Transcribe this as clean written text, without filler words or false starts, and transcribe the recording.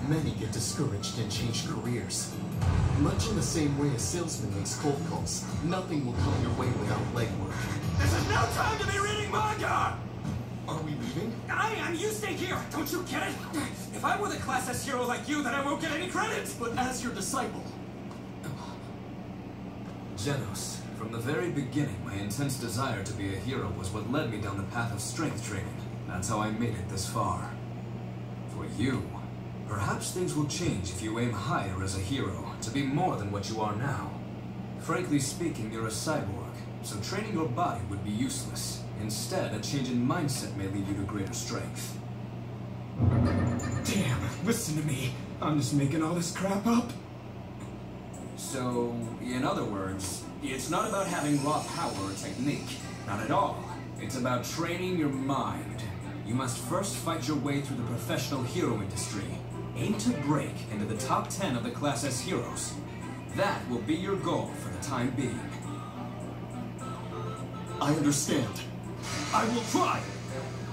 Many get discouraged and change careers. Much in the same way a salesman makes cold calls, nothing will come your way without legwork. This is no time to be reading manga! Are we leaving? I am! You stay here! Don't you get it? If I were the Class S hero like you, then I won't get any credit! But as your disciple... Genos, from the very beginning, my intense desire to be a hero was what led me down the path of strength training. That's how I made it this far. For you, perhaps things will change if you aim higher as a hero, to be more than what you are now. Frankly speaking, you're a cyborg, so training your body would be useless. Instead, a change in mindset may lead you to greater strength. Damn, listen to me. I'm just making all this crap up. So, in other words, it's not about having raw power or technique. Not at all. It's about training your mind. You must first fight your way through the professional hero industry. Aim to break into the top 10 of the Class S heroes. That will be your goal for the time being. I understand. I will try!